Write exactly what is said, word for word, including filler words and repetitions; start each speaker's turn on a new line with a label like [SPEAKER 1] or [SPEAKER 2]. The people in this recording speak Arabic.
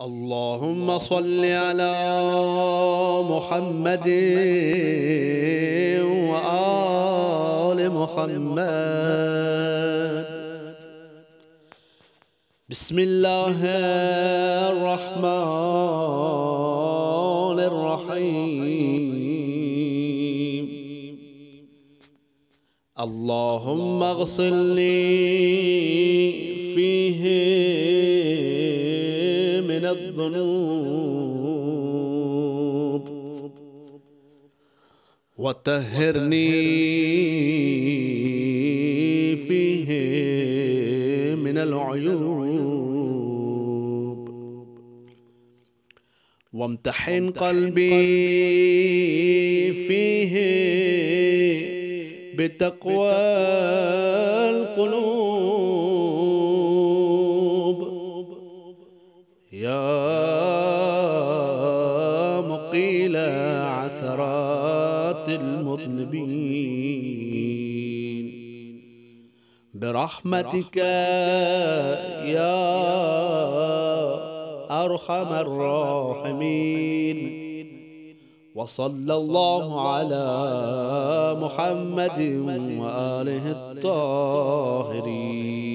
[SPEAKER 1] اللهم صل على محمد وآل محمد. بسم الله الرحمن الرحيم. اللهم اغسلني فيه من الذنوب وطهرني فيه من العيوب وامتحن قلبي فيه بتقوى القلوب يا مقيل عثرات المذنبين برحمتك يا أرحم الراحمين. وصلى الله على محمد وآله الطاهرين.